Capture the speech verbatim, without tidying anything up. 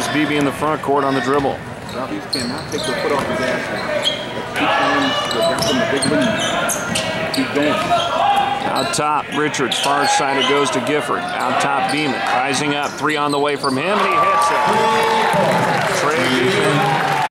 Here's Beebe in the front court on the dribble. Southeast cannot take their foot off the gas now. Keep going. They've got them a big lead. Keep going. Out top, Richards, far side it goes to Gifford. Out top, Beamon, rising up, three on the way from him, and he hits it. Trey Beamon